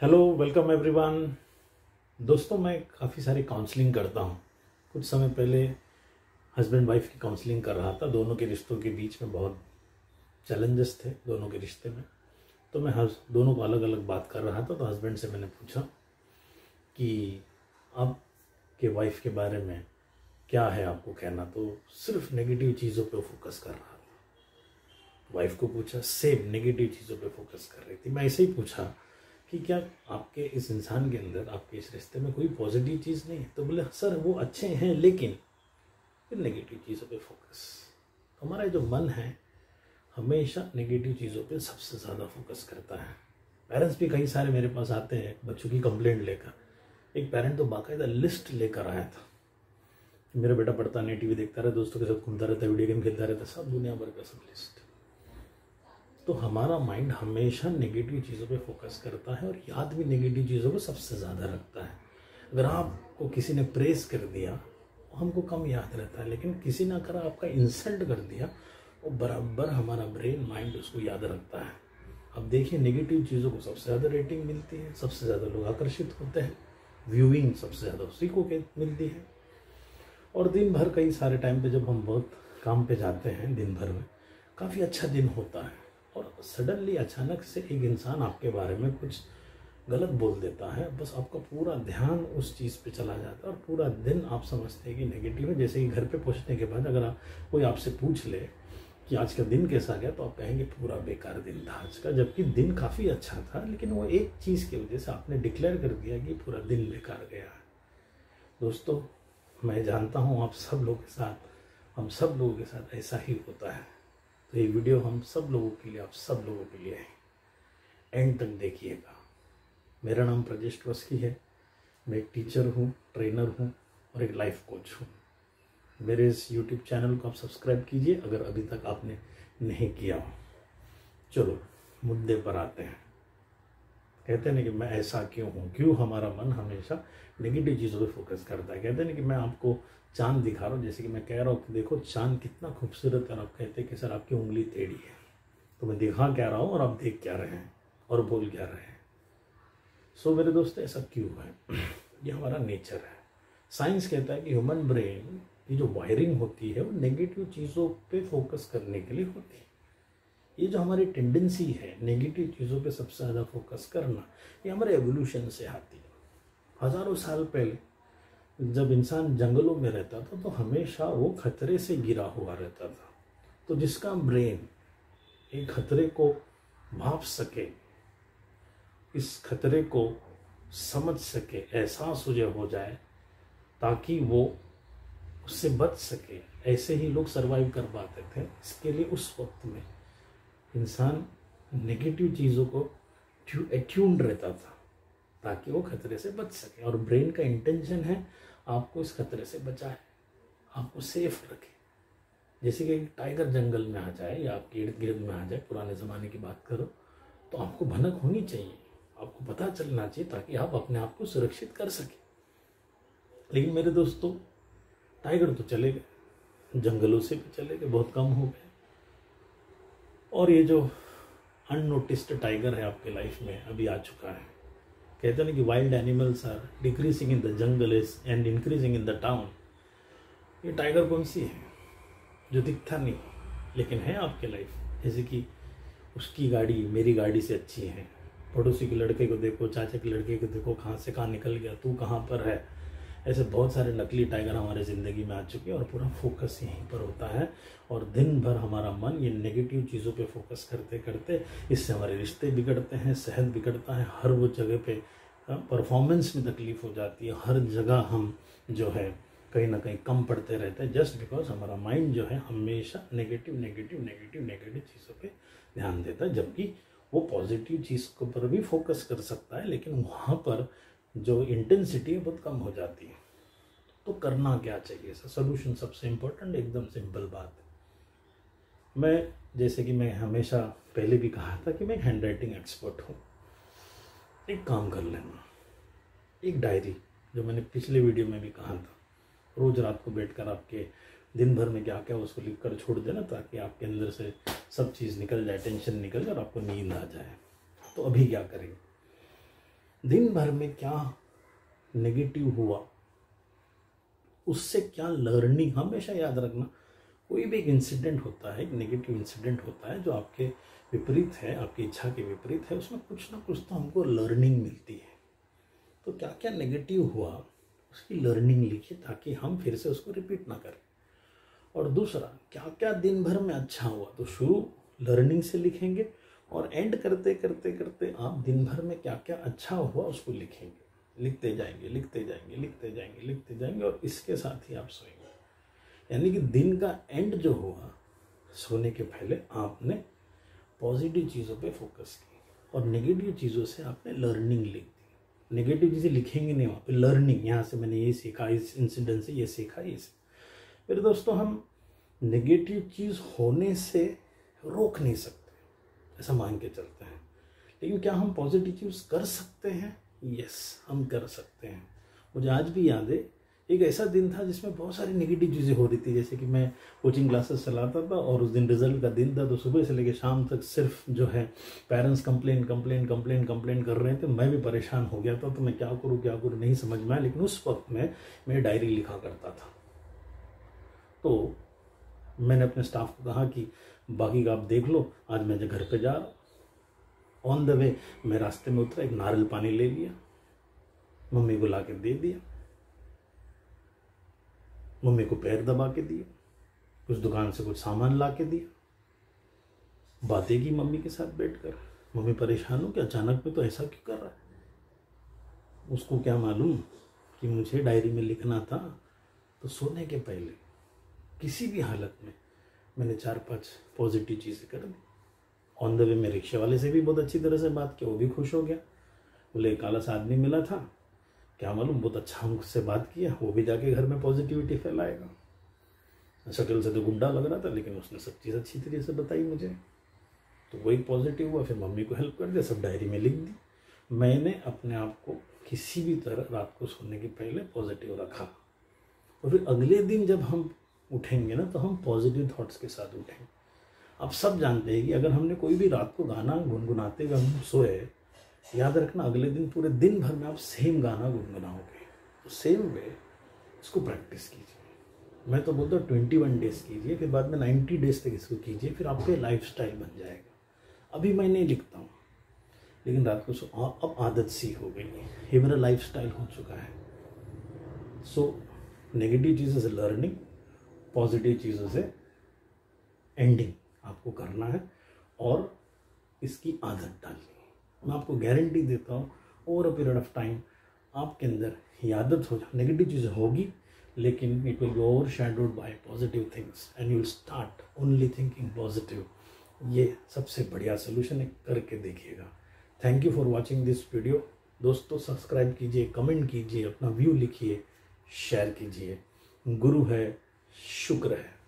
Hello, welcome everyone. दोस्तों, मैं काफ़ी सारी काउंसलिंग करता हूँ। कुछ समय पहले हस्बैंड वाइफ की काउंसलिंग कर रहा था। दोनों के रिश्तों के बीच में बहुत चैलेंजेस थे दोनों के रिश्ते में। तो मैं दोनों को अलग अलग बात कर रहा था। तो हस्बैंड से मैंने पूछा कि आपके वाइफ के बारे में क्या है आपको कहना। तो सिर्फ नेगेटिव चीज़ों पे फोकस कर रहा था। वाइफ को पूछा, सेम नेगेटिव चीज़ों पे फोकस कर रही थी। मैं ऐसे ही पूछा कि क्या आपके इस इंसान के अंदर, आपके इस रिश्ते में कोई पॉजिटिव चीज़ नहीं है? तो बोले सर वो अच्छे हैं, लेकिन फिर नेगेटिव चीज़ों पे फोकस। हमारा जो मन है हमेशा नेगेटिव चीज़ों पे सबसे ज़्यादा फोकस करता है। पेरेंट्स भी कई सारे मेरे पास आते हैं बच्चों की कंप्लेंट लेकर। एक पेरेंट तो बाकायदा लिस्ट लेकर आया था, मेरा बेटा पढ़ता नहीं, टीवी देखता रहता, दोस्तों के साथ घूमता रहता, वीडियो गेम खेलता रहता, सब दुनिया भर का सब लिस्ट। तो हमारा माइंड हमेशा नेगेटिव चीज़ों पे फोकस करता है और याद भी नेगेटिव चीज़ों को सबसे ज़्यादा रखता है। अगर आपको किसी ने प्रेस कर दिया वो हमको कम याद रहता है, लेकिन किसी ने अगर आपका इंसल्ट कर दिया वो बराबर हमारा ब्रेन माइंड उसको याद रखता है। अब देखिए, नेगेटिव चीज़ों को सबसे ज़्यादा रेटिंग मिलती है, सबसे ज़्यादा लोग आकर्षित होते हैं, व्यूइंग सबसे ज़्यादा उसी को मिलती है। और दिन भर कई सारे टाइम पे जब हम बहुत काम पे जाते हैं, दिन भर में काफ़ी अच्छा दिन होता है और सडनली अचानक से एक इंसान आपके बारे में कुछ गलत बोल देता है, बस आपका पूरा ध्यान उस चीज़ पे चला जाता है और पूरा दिन आप समझते हैं कि नेगेटिव है। जैसे कि घर पे पहुंचने के बाद अगर कोई आपसे पूछ ले कि आज का दिन कैसा गया, तो आप कहेंगे पूरा बेकार दिन था आज का, जबकि दिन काफ़ी अच्छा था, लेकिन वो एक चीज़ की वजह से आपने डिक्लेयर कर दिया कि पूरा दिन बेकार गया। दोस्तों, मैं जानता हूँ आप सब लोगों के साथ, हम सब लोगों के साथ ऐसा ही होता है। तो ये वीडियो हम सब लोगों के लिए, आप सब लोगों के लिए है, एंड तक देखिएगा। मेरा नाम प्रजेश ट्रस्की है। मैं एक टीचर हूँ, ट्रेनर हूँ और एक लाइफ कोच हूँ। मेरे इस यूट्यूब चैनल को आप सब्सक्राइब कीजिए अगर अभी तक आपने नहीं किया हो। चलो मुद्दे पर आते हैं। कहते हैं ना कि मैं ऐसा क्यों हूँ, क्यों हमारा मन हमेशा नेगेटिव चीज़ों पे फोकस करता है। कहते हैं ना कि मैं आपको चांद दिखा रहा हूँ, जैसे कि मैं कह रहा हूँ कि देखो चांद कितना खूबसूरत है, और आप कहते हैं कि सर आपकी उंगली टेढ़ी है। तो मैं दिखा क्या रहा हूँ और आप देख क्या रहे हैं और बोल क्या रहे हैं। सो मेरे दोस्त, ऐसा क्यों है? ये हमारा नेचर है। साइंस कहता है कि ह्यूमन ब्रेन की जो वायरिंग होती है वो नेगेटिव चीज़ों पे फोकस करने के लिए होती है। ये जो हमारी टेंडेंसी है नेगेटिव चीज़ों पे सबसे ज़्यादा फोकस करना, ये हमारे एवोल्यूशन से आती है। हज़ारों साल पहले जब इंसान जंगलों में रहता था तो हमेशा वो खतरे से घिरा हुआ रहता था। तो जिसका ब्रेन एक खतरे को भांप सके, इस खतरे को समझ सके, एहसास उसे हो जाए ताकि वो उससे बच सके, ऐसे ही लोग सरवाइव कर पाते थे। इसके लिए उस वक्त में इंसान नेगेटिव चीज़ों को अट्यून्ड रहता था ताकि वो खतरे से बच सके। और ब्रेन का इंटेंशन है आपको इस खतरे से बचाए, आपको सेफ रखे। जैसे कि टाइगर जंगल में आ जाए या आपके इर्द गिर्द में आ जाए, पुराने ज़माने की बात करो, तो आपको भनक होनी चाहिए, आपको पता चलना चाहिए ताकि आप अपने आप को सुरक्षित कर सकें। लेकिन मेरे दोस्तों, टाइगर तो चले गए, जंगलों से भी चले गए, बहुत कम हो गए। और ये जो अननोटिस्ड टाइगर है आपके लाइफ में अभी आ चुका है। कहते हैं कि wild animals are decreasing in the jungle and increasing in the town. ये टाइगर कौन सी है? जो दिखता नहीं लेकिन है आपके लाइफ। जैसे कि उसकी गाड़ी मेरी गाड़ी से अच्छी है, पड़ोसी के लड़के को देखो, चाचा के लड़के को देखो, कहाँ से कहाँ निकल गया, तू कहाँ पर है। ऐसे बहुत सारे नकली टाइगर हमारे ज़िंदगी में आ चुके हैं और पूरा फोकस यहीं पर होता है। और दिन भर हमारा मन ये नेगेटिव चीज़ों पे फोकस करते करते, इससे हमारे रिश्ते बिगड़ते हैं, सेहत बिगड़ता है, हर वो जगह पे परफॉर्मेंस में तकलीफ हो जाती है, हर जगह हम जो है कहीं ना कहीं कम पड़ते रहते हैं, जस्ट बिकॉज हमारा माइंड जो है हमेशा नेगेटिव नेगेटिव नेगेटिव नेगेटिव चीज़ों पे ध्यान देता है। जबकि वो पॉजिटिव चीज़ के ऊपर भी फोकस कर सकता है, लेकिन वहाँ पर जो इंटेंसिटी है बहुत कम हो जाती है। तो करना क्या चाहिए? सोल्यूशन सबसे इम्पोर्टेंट, एकदम सिंपल बात। जैसे कि मैं हमेशा पहले भी कहा था कि मैं हैंड राइटिंग एक्सपर्ट हूँ। एक काम कर लेना, एक डायरी, जो मैंने पिछले वीडियो में भी कहा था, रोज़ रात को बैठकर आपके दिन भर में क्या क्या उसको लिख कर छोड़ देना ताकि आपके अंदर से सब चीज़ निकल जाए, टेंशन निकल जाए और आपको नींद आ जाए। तो अभी क्या करेंगे? दिन भर में क्या नेगेटिव हुआ, उससे क्या लर्निंग, हमेशा याद रखना। कोई भी एक इंसिडेंट होता है, एक नेगेटिव इंसिडेंट होता है जो आपके विपरीत है, आपकी इच्छा के विपरीत है, उसमें कुछ ना कुछ तो हमको लर्निंग मिलती है। तो क्या क्या नेगेटिव हुआ उसकी लर्निंग लिखिए ताकि हम फिर से उसको रिपीट ना करें। और दूसरा, क्या क्या दिन भर में अच्छा हुआ, तो शुरू लर्निंग से लिखेंगे और एंड करते करते करते आप दिन भर में क्या क्या अच्छा हुआ उसको लिखेंगे, लिखते जाएंगे लिखते जाएंगे लिखते जाएंगे लिखते जाएंगे, और इसके साथ ही आप सोएंगे। यानी कि दिन का एंड जो हुआ, सोने के पहले आपने पॉजिटिव चीज़ों पे फोकस की और नेगेटिव चीज़ों से आपने लर्निंग लिख दी। नेगेटिव चीज़ें लिखेंगे नहीं, वहाँ पे लर्निंग, यहाँ से मैंने ये सीखा, इस इंसिडेंट से ये सीखा, ये फिर दोस्तों हम नेगेटिव चीज़ होने से रोक नहीं सकते, ऐसा मान के चलते हैं, लेकिन क्या हम पॉजिटिव चीज़ कर सकते हैं? यस, हम कर सकते हैं। मुझे आज भी याद है, एक ऐसा दिन था जिसमें बहुत सारी नेगेटिव चीज़ें हो रही थी। जैसे कि मैं कोचिंग क्लासेस चलाता था और उस दिन रिजल्ट का दिन था, तो सुबह से लेकर शाम तक सिर्फ जो है पेरेंट्स कंप्लेन कर रहे थे। मैं भी परेशान हो गया था, तो मैं क्या करूँ नहीं समझ में आया। लेकिन उस वक्त में मैं डायरी लिखा करता था। तो मैंने अपने स्टाफ को कहा कि बाकी का आप देख लो, आज मैं घर पे जा रहा हूँ। ऑन द वे मैं रास्ते में उतरा, एक नारियल पानी ले लिया, मम्मी को ला के दे दिया, मम्मी को पैर दबा के दिया, कुछ दुकान से कुछ सामान ला के दिया, बातें की मम्मी के साथ बैठकर। मम्मी परेशान हो कि अचानक में तो ऐसा क्यों कर रहा है। उसको क्या मालूम कि मुझे डायरी में लिखना था। तो सोने के पहले किसी भी हालत में मैंने 4-5 पॉजिटिव चीज़ें कर दी। ऑन द वे मैं रिक्शे वाले से भी बहुत अच्छी तरह से बात की, वो भी खुश हो गया। बोले काला सा आदमी मिला था, क्या मालूम बहुत अच्छा हमसे बात किया, वो भी जाके घर में पॉजिटिविटी फैलाएगा। शक्ल से तो गुंडा लग रहा था, लेकिन उसने सब चीज़ अच्छी तरीके से बताई मुझे, तो वो एक पॉजिटिव हुआ। फिर मम्मी को हेल्प कर दिया, सब डायरी में लिख दी। मैंने अपने आप को किसी भी तरह रात को सोने के पहले पॉजिटिव रखा, और फिर अगले दिन जब हम उठेंगे ना, तो हम पॉजिटिव थॉट्स के साथ उठेंगे। आप सब जानते हैं कि अगर हमने कोई भी रात को गाना गुनगुनाते हुए हम सोए, याद रखना अगले दिन पूरे दिन भर में आप सेम गाना गुनगुनाओगे। तो सेम वे इसको प्रैक्टिस कीजिए। मैं तो बोलता हूँ 21 डेज कीजिए, फिर बाद में 90 डेज तक इसको कीजिए, फिर आपके लाइफस्टाइल बन जाएगा। अभी मैं नहीं लिखता हूँ, लेकिन रात को अब आदत सी हो गई है, ये मेरा लाइफस्टाइल हो चुका है। सो नेगेटिव चीज़ों से लर्निंग, पॉजिटिव चीज़ों से एंडिंग आपको करना है और इसकी आदत डालनी है। मैं आपको गारंटी देता हूँ, over a period of time आपके अंदर ये आदत हो जाए। नेगेटिव चीज़ें होगी, लेकिन it will be overshadowed by positive things and you will start only thinking positive. ये सबसे बढ़िया सोल्यूशन है, करके देखिएगा। Thank you for watching this video. दोस्तों सब्सक्राइब कीजिए, कमेंट कीजिए, अपना व्यू लिखिए, शेयर कीजिए। गुरु है, शुक्र है।